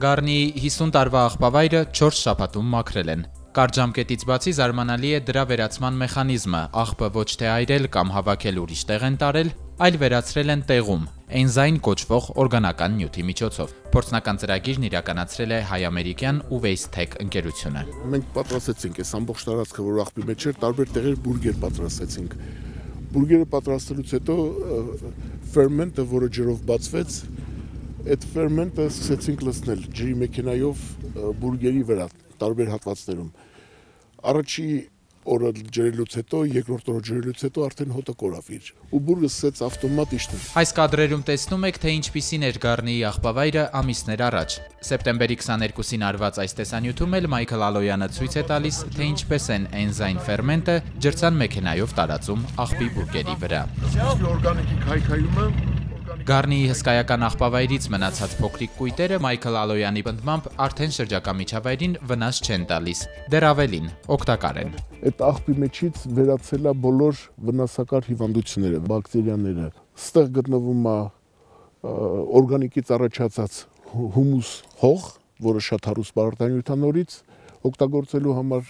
Գառնիի 50 տարվա աղբավայրը 4 շաբաթում մաքրել են։ Կարճ ժամկետից բացի զարմանալի է դրա վերացման մեխանիզմը, աղբը ոչ թե այրել կամ հավաքել ուրիշ տեղ են տարել, այլ վերացրել են տեղում, էնզայն կոչվող օրգանական նյութի միջոցով։ Փորձնական ծրագիրն իրականացրել է հայ-ամերիկյան Uvestech ընկերությունը։ Մենք պատրաստեցինք այս ամբողջ տարածքը, որ աղբի մեջ էր, տարբեր տեղեր բուրգեր պատրաստեցինք։ Բուրգերը պատրաստելուց հետո ֆերմենտը, որը ջրով բացվեց, այդ ֆերմենտը սկսեցինք լցնել ջրի մեքենայով բուրգերի վրա, տարբեր հատվածներում։ Առաջի օրը ջրելուց հետո, երկրորդ օրը ջրելուց հետո արդեն հոտը կորավ իր, ու բուրգը սկսեց ավտոմատ իջնել։ Այս կադրերում տեսնում եք, թե ինչպիսին էր Գառնիի աղբավայրը ամիսներ առաջ։ Սեպտեմբերի 22-ին արված այս տեսանյութում էլ Մայքլ Ալոյանը ցույց է տալիս, թե ինչպես են էնզայն ֆերմենտը ջրցան մեքենայով տարածում աղբի բուրգերի վրա։ Օրգանիկի քայքայումը Գառնիի հսկայական աղբավայրից մնացած փոքրիկ կույտերը Մայքլ Ալոյանի պնդմամբ արդեն շրջակա միջավայրին վնաս չեն տալիս, դեռ ավելին, օգտակար են։ Այդ աղբի մեջից վերացել է բոլոր վնասակար հիվանդությունները, բակտերիաները։ Ստեղ գտնվում է օրգանիկից առաջացած հումուս հող, որը շատ հարուստ պարարտանյութանորից օգտագործելու համար։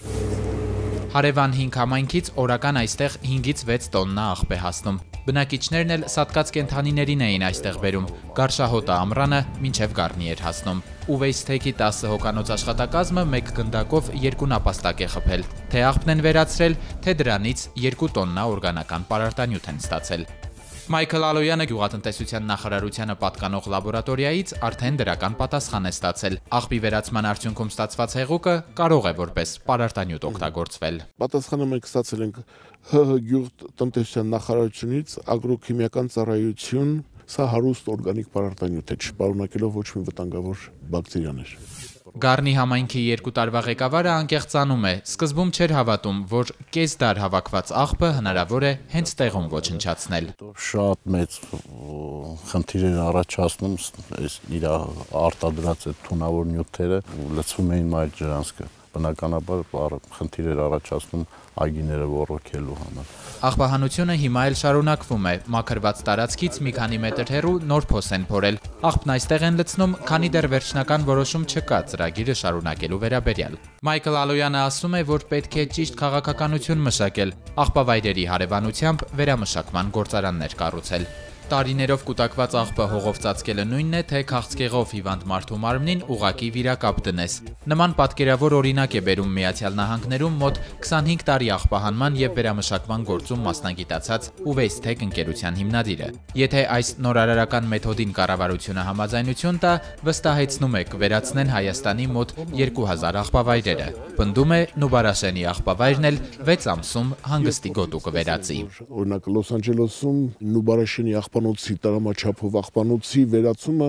Հարևան 5 համայնքից օրական այստեղ 5-ից 6 տոննա աղբ է հասնում։ Բնակիչներն էլ սատկած կենդանիներին էին այստեղ բերում, գարշահոտը ամռանը մինչև Գառնի էր հասնում։ Uvestech-ի 10 հոկանոց աշխատակազմը մեկ գնդակով 2 նապաստակ է խփել, թե աղբն են վերացրել, թե դրանից 2 տոննա օրգանական պարարտանյութ են ստացել։ Մայքլ Ալոյանը գյուղատնտեսության նախարարությանը պատկանող լաբորատորիայից արդեն դրական պատասխան է ստացել։ Աղբի վերացման արդյունքում ստացված հեղուկը կարող է որպես պարարտանյութ օգտագործվել։ Պատասխանը մենք ստացել ենք ՀՀ գյուղատնտեսության նախարարությունից, ագրոքիմիական ծառայություն, սա հարուստ օրգանիկ պարարտանյութ է, չպարունակելով ոչ մի վտանգավոր բակտերիաներ։ Գառնի համայնքի 2 տարվա ղեկավարը անկեղծանում է, սկզբում չէր հավատում, որ կես դար հավաքված աղբը հնարավոր է հենց տեղում ոչնչացնել։ Շատ մեծ խնդիրներ առաջացնում իր արտադրած այդ թունավոր նյութերը լցվում էին մայր ջրանցքը։ Բնականաբար խնդիրներ առաջացնում այգիները ոռոգելու համար։ Աղբահանությունը հիմա էլ շարունակվում է, մաքրված տարածքից մի քանի մետր հեռու նոր փոս են փորել։ Աղբն այստեղ են լցնում, քանի դեռ վերջնական որոշում չկա ծրագիրը շարունակելու վերաբերյալ։ Մայքլ Ալոյանը ասում է, որ պետք է ճիշտ քաղաքականություն մշակել, աղբավայրերի հարևանությամբ վերամշակման գործարաններ կառուցել։ Տարիներով կուտակված աղբը հողով ծածկելը նույնն է, թե քաղցկեղով հիվանդ մարդու մարմնին ուղղակի վիրակապ դնես։ Նման պատկերավոր օրինակ է բերում Միացյալ Նահանգներում մոտ 25 տարի աղբահանման եւ վերամշակման գործում մասնագիտացած Uvestech ընկերության հիմնադիրը։ Եթե այս նորարարական մեթոդին կառավարությունը համաձայնություն տա, վստահեցնում է կվերացնեն Հայաստանի մոտ 2000 աղբավայրերը։ Պնդում է Նուբարաշենի աղբավայրն էլ 6 ամսում հանգստի գոտու կվերածի։ Օրինակ Լոս Անջելեսում Նուբարաշենի աղբանոցի տարամաչափով աղբանոցի վերացումը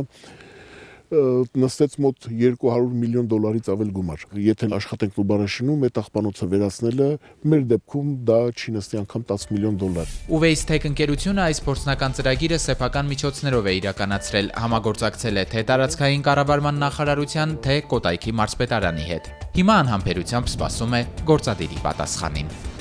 նստեց մոտ $200 միլիոն ավել գումար։ Եթե աշխատենք Նուբարաշենում, այդ աղբանոցը վերացնելը մեր դեպքում դա չի նստի անգամ $10 միլիոն։ Uvestech ընկերությունը այս փորձնական ծրագիրը սեփական միջոցներով է իրականացրել, համագործակցել է թե տարածքային կառավարման նախարարության, թե Կոտայքի մարզպետարանի հետ։ Հիմա անհամբերությամբ սպասում է գործադիրի պատասխանին։